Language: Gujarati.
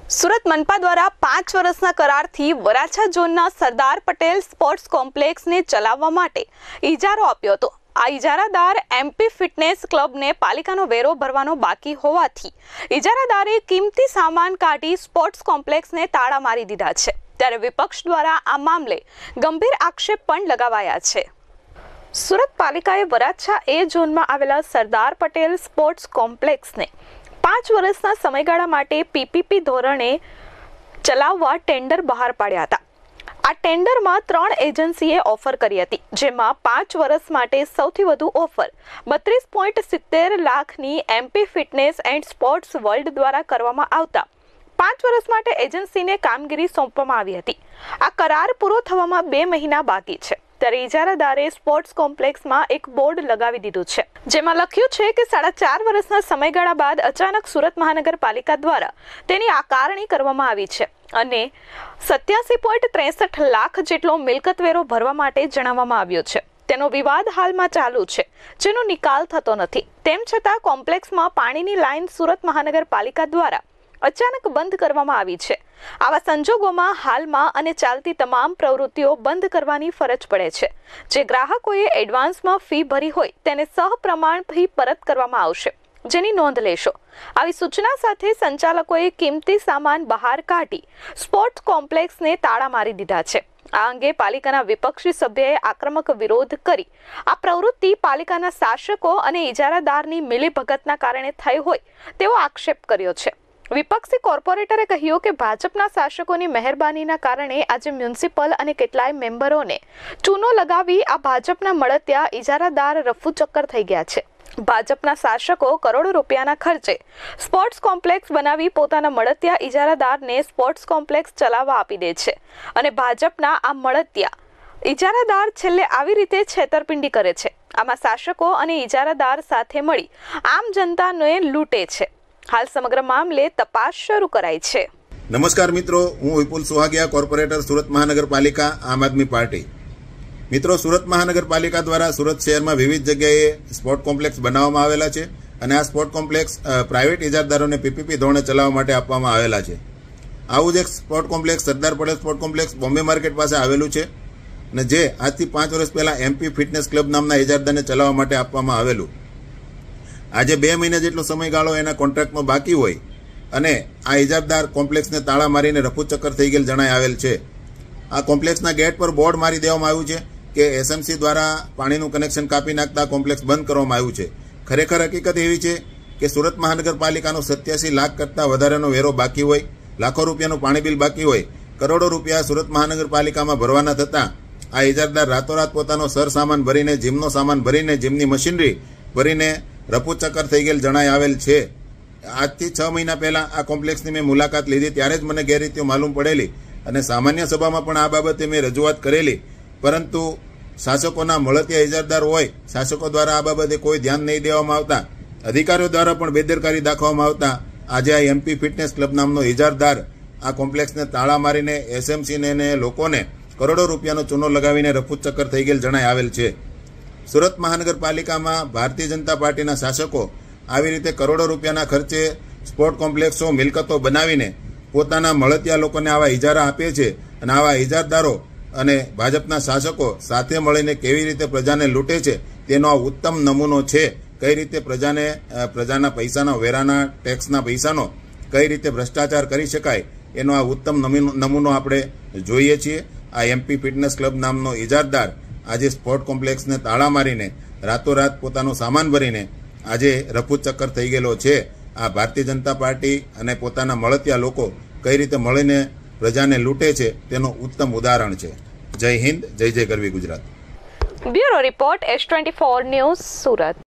સુરત મનપા દ્વારા 5 વર્ષના કરારથી વરાછા ઝોનના સરદાર પટેલ સ્પોર્ટ્સ કોમ્પ્લેક્સને ચલાવવા માટે ઇજારો આપ્યો હતો। આ ઇજારાદાર એમપી ફિટનેસ ક્લબને પાલિકાનો વેરો ભરવાનો બાકી હોવાથી ઇજારાદારે કિંમતી સામાન કાઢી સ્પોર્ટ્સ કોમ્પ્લેક્સને તાળા મારી દીધા છે। ત્યારે વિપક્ષ દ્વારા આ મામલે ગંભીર આક્ષેપ પણ લગાવાયા છે। સુરત પાલિકાએ વરાછા એ ઝોનમાં આવેલા સરદાર પટેલ સ્પોર્ટ્સ કોમ્પ્લેક્સને 5 વર્ષના સમયગાળા માટે પીપીપી ધોરણે ચલાવવા ટેન્ડર બહાર પાડ્યા હતા। આ ટેન્ડરમાં 3 એજન્સીએ ઓફર કરી હતી, જેમાં 5 વર્ષ માટે સૌથી વધુ ઓફર 32.70 લાખની MP fitness and sports world દ્વારા કરવામાં આવતા 5 વર્ષ માટે એજન્સીને કામગીરી સોંપવામાં આવી હતી। આ કરાર પૂરો થવામાં 2 મહિના બાકી છે। ત્યારે ઇજારાદારે સ્પોર્ટ્સ કોમ્પ્લેક્સમાં એક બોર્ડ લગાવી દીધું છે, જેમાં લખ્યું છે કે 4.5 વર્ષના સમયગાળા બાદ અચાનક સુરત મહાનગરપાલિકા દ્વારા તેની આકારણી કરવામાં આવી છે અને 87.63 લાખ જેટલો મિલકત વેરો ભરવા માટે જણાવવામાં આવ્યો છે। તેનો વિવાદ હાલમાં ચાલુ છે, જેનો નિકાલ થતો નથી। તેમ છતાં કોમ્પ્લેક્સમાં પાણીની લાઇન સુરત મહાનગરપાલિકા દ્વારા અચાનક બંધ કરવામાં આવી છે। આવા સંજોગોમાં હાલમાં અને ચાલતી તમામ પ્રવૃત્તિઓ બંધ કરવાની ફરજ પડે છે। જે ગ્રાહકોએ એડવાન્સમાં ફી ભરી હોય તેને સહપ્રમાણ ફી પરત કરવામાં આવશે, જેની નોંધ લેશો। આવી સૂચના સાથે સંચાલકોએ કિંમતી સામાન બહાર કાઢી સ્પોર્ટ્સ કોમ્પ્લેક્સને તાળા મારી દીધા છે। આ અંગે પાલિકાના વિપક્ષી સભ્યએ આક્રમક વિરોધ કરી આ પ્રવૃત્તિ પાલિકાના શાસકો અને ઇજારાદારની મિલીભગતના કારણે થઈ હોય તેવો આક્ષેપ કર્યો છે। વિપક્ષી કોર્પોરેટરે કહ્યું કે ભાજપના શાસકોની મહેરબાનીના કારણે આજે મ્યુનિસિપલ અને કેટલાય મેમ્બરોને ચૂનો લગાવી આ ભાજપના મળતિયા ઇજારાદાર રફુ ચક્કર થઈ ગયા છે। ભાજપના શાસકો કરોડો રૂપિયાના ખર્ચે સ્પોર્ટ્સ કોમ્પ્લેક્સ બનાવી પોતાના મળતિયા ઇજારાદારને સ્પોર્ટ્સ કોમ્પ્લેક્સ ચલાવવા આપી દે છે અને ભાજપના આ મળતિયા ઇજારાદાર છેલ્લે આવી રીતે છેતરપિંડી કરે છે। આમાં શાસકો અને ઇજારાદાર સાથે મળી આમ જનતાને લૂંટે છે। હાલ સમગ્ર મામલે તપાસ શરૂ કરાઈ છે। નમસ્કાર મિત્રો, હું વિપુલ સુહાગિયા, કોર્પોરેટર સુરત મહાનગરપાલિકા, આમ આદમી પાર્ટી। મિત્રો, સુરત મહાનગરપાલિકા દ્વારા સુરત શહેરમાં વિવિધ જગ્યાએ સ્પોર્ટ કોમ્પ્લેક્સ બનાવવામાં આવેલા છે અને આ સ્પોર્ટ કોમ્પ્લેક્સ પ્રાઇવેટ ઇજારદારોને પીપીપી ધોરણે ચલાવવા માટે આપવામાં આવેલા છે। આવું જ એક sport complex Sardar Patel sport complex Bombay market પાસે આવેલું છે અને જે આજથી 5 વર્ષ પહેલા એમપી ફિટનેસ ક્લબ નામના ઇજારદારને ચલાવવા માટે આપવામાં આવેલું। આજે 2 મહિના જેટલો સમયગાળો એના કોન્ટ્રાક્ટમાં બાકી હોય અને આ ઇજારદાર કોમ્પ્લેક્સને તાળા મારીને રફુ ચક્કર થઈ ગયેલ જણાઈ આવેલ છે। આ કોમ્પ્લેક્સના ગેટ પર બોર્ડ મારી દેવામાં આવ્યું છે કે એસએમસી દ્વારા પાણીનું કનેક્શન કાપી નાખતા કોમ્પ્લેક્સ બંધ કરવામાં આવ્યું છે। ખરેખર હકીકત એવી છે કે સુરત મહાનગરપાલિકાનો 87 લાખ કરતાં વધારેનો વેરો બાકી હોય, લાખો રૂપિયાનું પાણી બિલ બાકી હોય, કરોડો રૂપિયા સુરત મહાનગરપાલિકામાં ભરવાના થતાં આ ઇજારદાર રાતોરાત પોતાનો સરસામાન ભરીને, જીમનો સામાન ભરીને, જીમની મશીનરી ભરીને રફુ ચક્કર થઈ ગયેલ જણાઈ આવેલ છે। આજથી 6 મહિના પહેલા આ કોમ્પ્લેક્સની મેં મુલાકાત લીધી, ત્યારે જ મને ગેરરીતિઓ માલુમ પડેલી અને સામાન્ય સભામાં પણ આ બાબતે મેં રજૂઆત કરેલી, પરંતુ શાસકોના મળતિયા ઇજારદાર હોય, શાસકો દ્વારા આ બાબતે કોઈ ધ્યાન નહીં દેવામાં આવતા, અધિકારીઓ દ્વારા પણ બેદરકારી દાખવવામાં આવતા આજે આ એમપી ફિટનેસ ક્લબ નામનો ઇજારદાર આ કોમ્પ્લેક્સને તાળા મારીને એસએમસીને ને લોકોને કરોડો રૂપિયાનો ચૂનો લગાવીને રફુ ચક્કર થઈ ગયેલ જણાઈ આવેલ છે। સુરત મહાનગરપાલિકામાં ભારતીય જનતા પાર્ટીના શાસકો આવી રીતે કરોડો રૂપિયાના ખર્ચે સ્પોર્ટ કોમ્પ્લેક્સો, મિલકતો બનાવીને પોતાના મળતિયા લોકોને આવા ઇજારા આપે છે અને આવા ઇજારદારો અને ભાજપના શાસકો સાથે મળીને કેવી રીતે પ્રજાને લૂંટે છે તેનો આ ઉત્તમ નમૂનો છે। કઈ રીતે પ્રજાના પૈસાનો, વેરાના, ટેક્સના પૈસાનો કઈ રીતે ભ્રષ્ટાચાર કરી શકાય એનો આ ઉત્તમ નમૂનો આપણે જોઈએ છીએ। આ એમપી ફિટનેસ ક્લબ નામનો ઇજારદાર આજે સ્પોર્ટ કોમ્પ્લેક્સને તાળા મારીને રાતોરાત પોતાનો સામાન ભરીને આજે રફુ ચક્કર થઈ ગયેલો છે। આ ભારતીય જનતા પાર્ટી અને પોતાના મળતિયા લોકો કઈ રીતે મળીને પ્રજાને લૂંટે છે તેનું ઉત્તમ ઉદાહરણ છે। જય હિન્દ, જય જય ગરવી Gujarat. Bureau report S24 news, Surat.